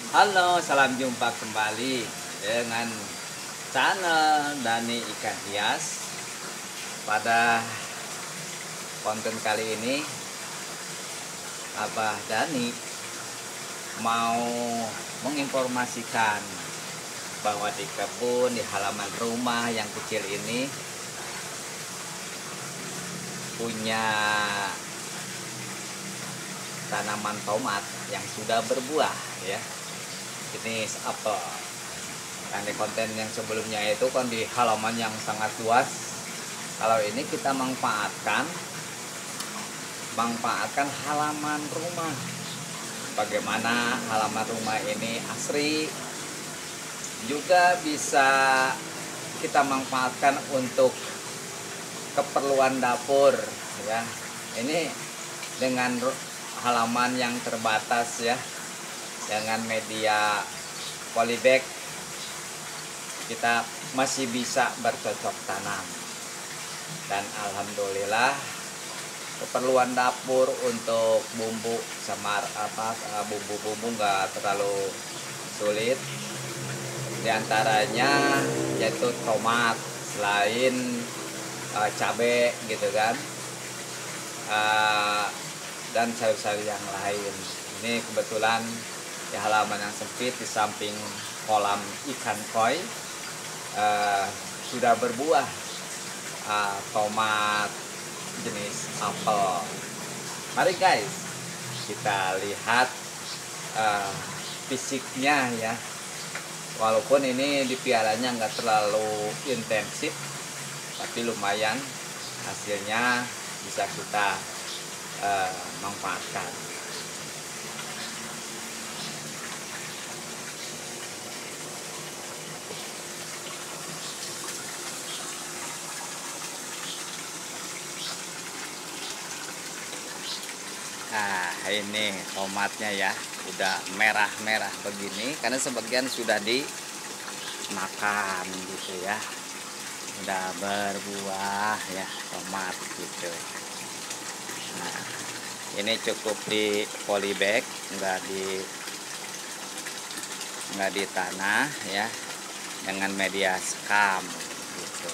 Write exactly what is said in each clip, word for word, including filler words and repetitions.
Halo, salam jumpa kembali dengan channel Dani Ikan Hias. Pada konten kali ini, Abah Dani mau menginformasikan bahwa di kebun, di halaman rumah yang kecil ini punya tanaman tomat yang sudah berbuah, ya, jenis apel. Dan di konten yang sebelumnya itu kan di halaman yang sangat luas. Kalau ini kita manfaatkan manfaatkan halaman rumah. Bagaimana halaman rumah ini asri, juga bisa kita manfaatkan untuk keperluan dapur, ya. Ini dengan halaman yang terbatas, ya, dengan media polybag kita masih bisa bercocok tanam. Dan alhamdulillah keperluan dapur untuk bumbu samar apa bumbu-bumbu nggak terlalu sulit. Di antaranya yaitu tomat, selain uh, cabai gitu kan, uh, dan sayur-sayur yang lain. Ini kebetulan di halaman yang sempit di samping kolam ikan koi uh, sudah berbuah uh, tomat jenis apel. Mari guys, kita lihat uh, fisiknya, ya. Walaupun ini dipiaranya nggak terlalu intensif, tapi lumayan hasilnya bisa kita uh, manfaatkan. Nah, ini tomatnya, ya, udah merah-merah begini karena sebagian sudah dimakan gitu, ya. Udah berbuah, ya, tomat gitu. Nah, ini cukup di polybag, enggak di enggak di tanah, ya, dengan media sekam gitu.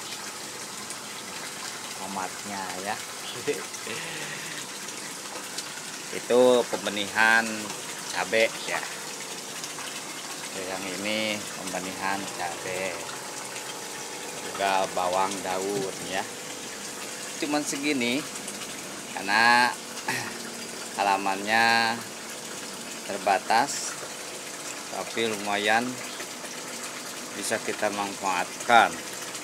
Tomatnya, ya. Itu pembenihan cabai, ya. Yang ini pembenihan cabai, juga bawang daun, ya. Cuman segini karena halamannya terbatas, tapi lumayan bisa kita manfaatkan.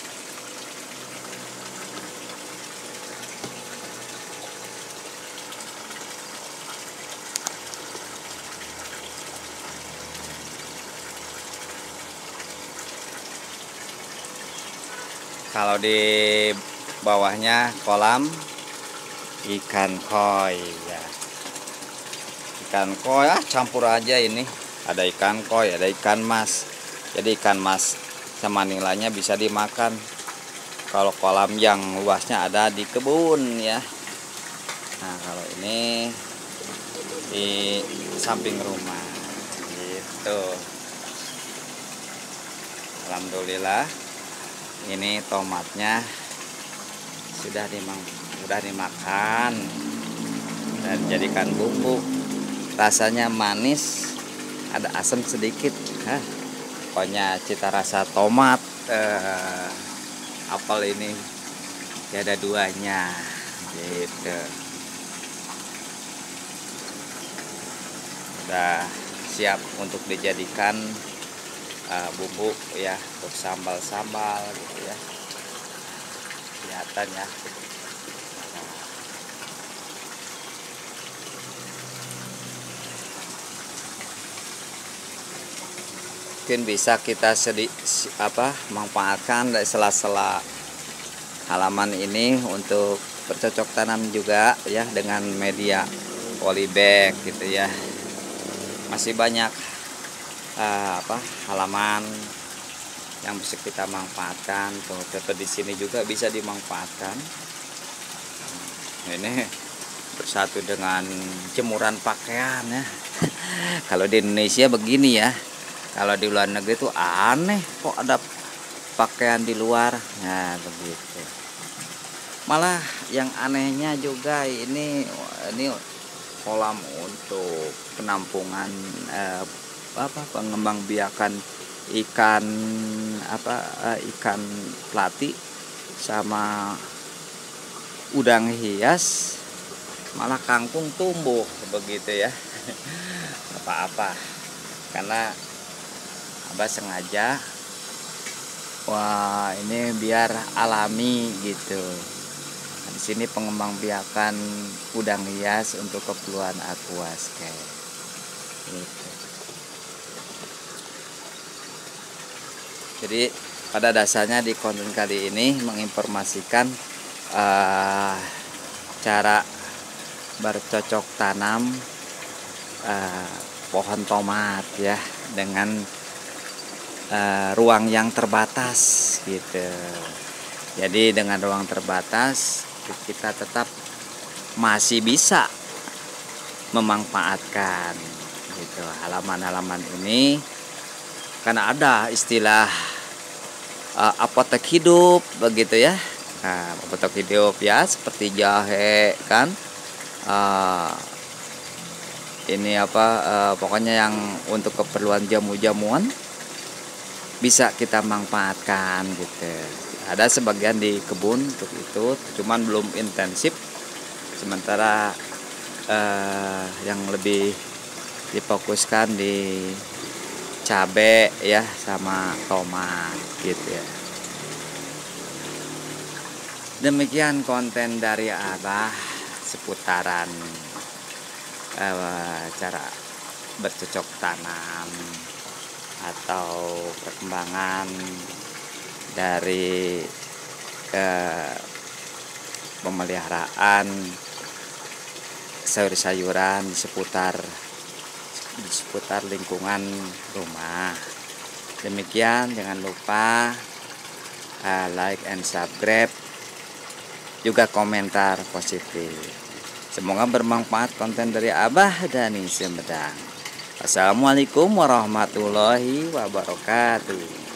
Kalau di bawahnya kolam ikan koi, ya. Ikan koi, ah, campur aja ini. Ada ikan koi, ada ikan mas. Jadi ikan mas sama nilainya bisa dimakan. Kalau kolam yang luasnya ada di kebun, ya. Nah, kalau ini di samping rumah gitu. Alhamdulillah ini tomatnya sudah dimang sudah dimakan dan dijadikan bumbu. Rasanya manis, ada asam sedikit. Hah, pokoknya cita rasa tomat eh, apel ini tiada duanya gitu. Udah siap untuk dijadikan uh, bumbu, ya, untuk sambal-sambal gitu, ya. Kelihatan, ya. Mungkin bisa kita sedi apa manfaatkan dari sela-sela halaman ini untuk bercocok tanam juga, ya, dengan media polybag gitu, ya. Masih banyak uh, apa halaman yang bisa kita manfaatkan. Tuh, contoh di sini juga bisa dimanfaatkan. Ini bersatu dengan jemuran pakaian, ya. Kalau di Indonesia begini ya, kalau di luar negeri tuh aneh kok ada pakaian di luar. Nah begitu. Malah yang anehnya juga ini ini kolam untuk penampungan eh, apa pengembangbiakan ikan apa eh, ikan pelati sama udang hias, malah kangkung tumbuh begitu ya. Apa-apa karena Abah sengaja, wah ini biar alami gitu. Di sini pengembangbiakan udang hias untuk keperluan aquascape. Gitu. Jadi pada dasarnya di konten kali ini menginformasikan uh, cara bercocok tanam uh, pohon tomat ya dengan uh, ruang yang terbatas gitu. Jadi dengan ruang terbatas kita tetap masih bisa memanfaatkan gitu halaman-halaman ini, karena ada istilah uh, apotek hidup begitu ya. Nah, apotek hidup ya seperti jahe kan, uh, ini apa uh, pokoknya yang untuk keperluan jamu-jamuan bisa kita manfaatkan gitu. Ada sebagian di kebun untuk itu, cuman belum intensif. Sementara eh, yang lebih difokuskan di cabe ya sama tomat gitu ya. Demikian konten dari Abah seputaran eh, cara bercocok tanam atau perkembangan dari eh, pemeliharaan sayur-sayuran di seputar di seputar lingkungan rumah. Demikian, jangan lupa uh, like and subscribe, juga komentar positif. Semoga bermanfaat konten dari Abah Dani Sumedang. Assalamualaikum warahmatullahi wabarakatuh.